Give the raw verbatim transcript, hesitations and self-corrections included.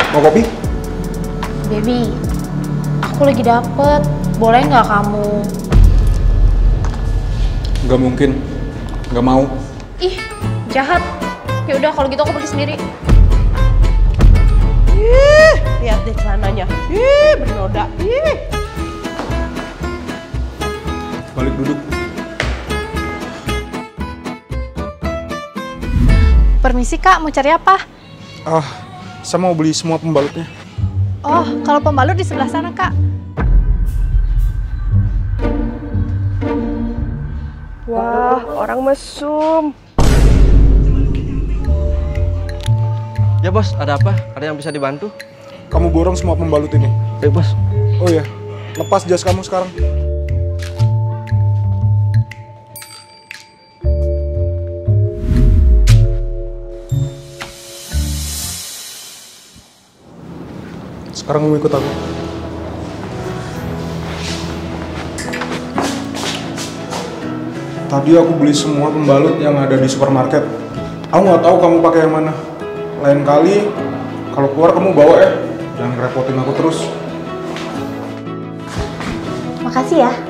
Mau kopi? Baby, aku lagi dapet. Boleh nggak kamu? Nggak mungkin. Nggak mau. Ih, jahat. Ya udah kalau gitu aku pergi sendiri. Ih, lihat deh celananya. Ih, bernoda. Ih. Balik duduk. Permisi Kak, mau cari apa? Ah, saya mau beli semua pembalutnya. Oh, kalau pembalut di sebelah sana Kak. Wah, orang mesum. Ya bos, ada apa? Ada yang bisa dibantu? Kamu borong semua pembalut ini. Baik bos. Oh iya, lepas jas kamu sekarang. Sekarang kamu ikut aku. Tadi aku beli semua pembalut yang ada di supermarket. Aku nggak tahu kamu pakai yang mana. Lain kali kalau keluar kamu bawa ya. Jangan ngerepotin aku terus. Makasih ya.